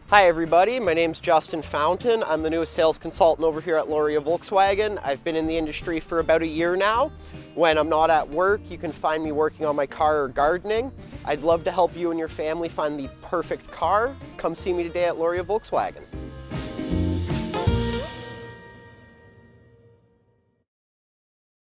Hi everybody, my name's Justin Fountain. I'm the newest sales consultant over here at Loria Volkswagen. I've been in the industry for about a year now. When I'm not at work, you can find me working on my car or gardening. I'd love to help you and your family find the perfect car. Come see me today at Loria Volkswagen.